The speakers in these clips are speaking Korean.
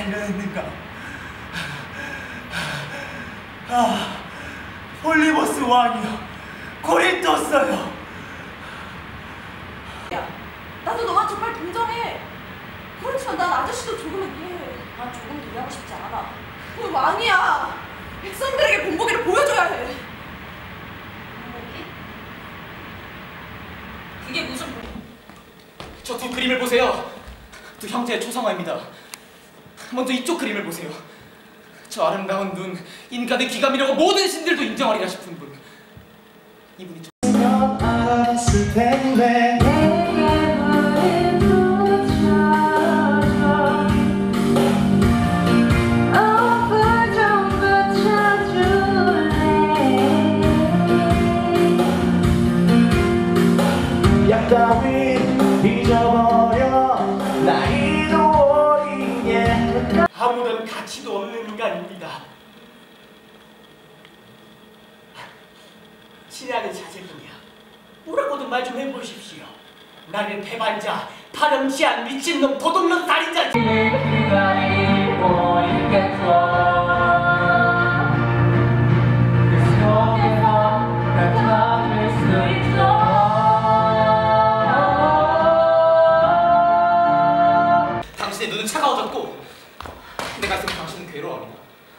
발견했는가? 아, 폴리보스 왕이여, 골이 떴어요. 야, 나도 너와 정말 동정해. 그렇지만 난 아저씨도 조금은 이해해. 난 조금도 이해하고 싶지 않아. 너 왕이야. 백성들에게 본보기를 보여줘야 해. 본보기? 그게 무슨 본보기? 저 두 그림을 보세요. 두 형제의 초상화입니다. 먼저 이쪽 그림을 보세요. 저 아름다운 눈, 인간의 귀감이라고 모든 신들도 인정하리라 싶은 분. 이분이 알았을 텐데. 따윈 잊어버려 나이도 어린 게 아무런 가치도 없는 인간입니다. 친애하는 자제분이야. 뭐라고든 말 좀 해보십시오. 나는 배반자, 파렴치한 미친놈, 도둑놈, 살인자. 당신의 눈은 차가워졌고 내 가슴 당신은 괴로워합니다.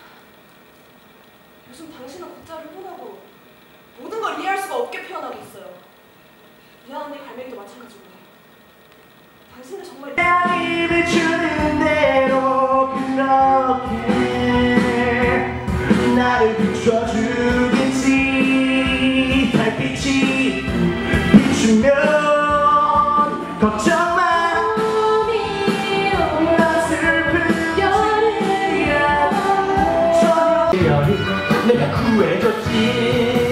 요즘 당신은 국자를 혼하고 모든 걸 이해할 수가 없게 표현하고 있어요. 미안한데 갈매기도 마찬가지고. 당신은 정말 입을 주는 대로 그렇게 나를 비춰주겠지. 달빛이 비추면 걱정 마. 내가 구해줬지.